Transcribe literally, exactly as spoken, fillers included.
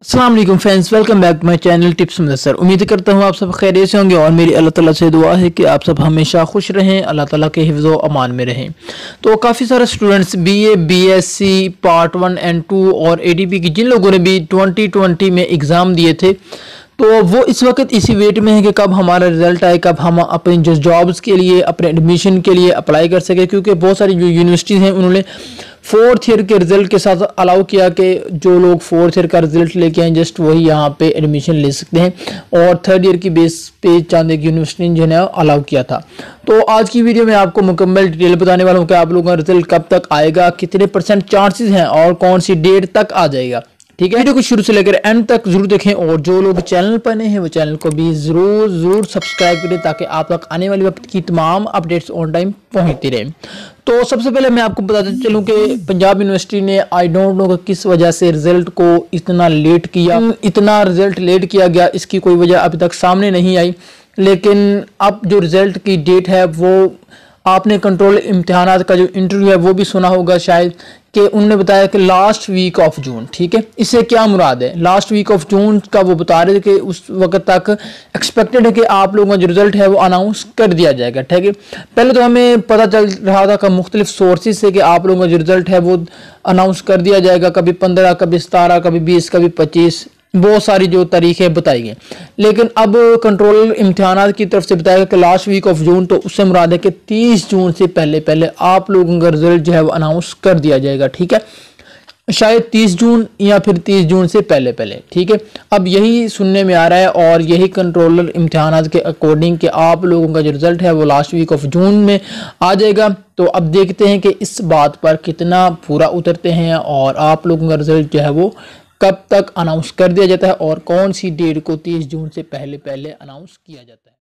अस्सलाम वालेकुम friends, welcome back to my channel tips Mudassar. उम्मीद करता हूँ आप सब खैरियत से होंगे और मेरी अल्लाह ताला से दुआ है कि आप सब हमेशा खुश रहें, अल्लाह ताला के हिफ्ज़ व अमान में रहें। तो काफ़ी सारे students BA, BSc part one and two और एडीपी की जिन लोगों ने भी ट्वेंटी ट्वेंटी में एग्ज़ाम दिए थे, तो वो इस वक्त इसी वेट में है कि कब हमारा रिज़ल्ट आए, कब हम अपने जो जॉब्स के लिए, अपने एडमिशन के लिए अप्लाई कर सके। क्योंकि बहुत सारी जो यूनिवर्सिटीज़ हैं उन्होंने फोर्थ ईयर के रिज़ल्ट के साथ अलाउ किया कि जो लोग फोर्थ ईयर का रिज़ल्ट लेके आए जस्ट वही यहाँ पे एडमिशन ले सकते हैं, और थर्ड ईयर की बेस पे चांद एक यूनिवर्सिटी ने जो है अलाउ किया था। तो आज की वीडियो में आपको मुकम्मल डिटेल बताने वाला हूँ कि आप लोगों का रिज़ल्ट कब तक आएगा, कितने परसेंट चांसेस हैं और कौन सी डेट तक आ जाएगा। ठीक है, वीडियो को शुरू से लेकर एंड तक जरूर देखें, और जो लोग चैनल पर नए हैं वो चैनल को भी जरूर जरूर सब्सक्राइब करें ताकि आप तक आने वाली वक्त की तमाम अपडेट्स ऑन टाइम पहुंचती रहें। तो सबसे पहले मैं आपको बताते चलूं कि पंजाब यूनिवर्सिटी ने आई डोंट नो किस वजह से रिजल्ट को इतना लेट किया, इतना रिजल्ट लेट किया गया, इसकी कोई वजह अभी तक सामने नहीं आई। लेकिन अब जो रिजल्ट की डेट है वो आपने कंट्रोल इम्तिहानात का जो इंटरव्यू है वो भी सुना होगा शायद, कि उन्होंने बताया कि लास्ट वीक ऑफ जून। ठीक है, इससे क्या मुराद है? लास्ट वीक ऑफ जून का वो बता रहे थे कि उस वक्त तक एक्सपेक्टेड है कि आप लोगों का जो रिजल्ट है वो अनाउंस कर दिया जाएगा। ठीक है, पहले तो हमें पता चल रहा था कि मुख्तलिफ सोर्सेज से कि आप लोगों का जो रिजल्ट है वो अनाउंस कर दिया जाएगा, कभी पंद्रह, कभी सतारह, कभी बीस, कभी पच्चीस, बहुत सारी जो तारीखें बताई गई। लेकिन अब कंट्रोल इम्तिहानात की तरफ से बताया गया कि लास्ट वीक ऑफ जून, तो उससे मुराद है कि तीस जून से पहले पहले आप लोगों का रिजल्ट जो है वो अनाउंस कर दिया जाएगा। ठीक है, शायद तीस जून या फिर तीस जून से पहले पहले। ठीक है, अब यही सुनने में आ रहा है और यही कंट्रोलर इम्तिहानात के अकॉर्डिंग कि आप लोगों का जो रिजल्ट है वो लास्ट वीक ऑफ जून में आ जाएगा। तो अब देखते हैं कि इस बात पर कितना पूरा उतरते हैं और आप लोगों का रिजल्ट जो है वो कब तक अनाउंस कर दिया जाता है और कौन सी डेट को तीस जून से पहले पहले अनाउंस किया जाता है।